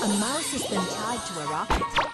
A mouse has been tied to a rocket.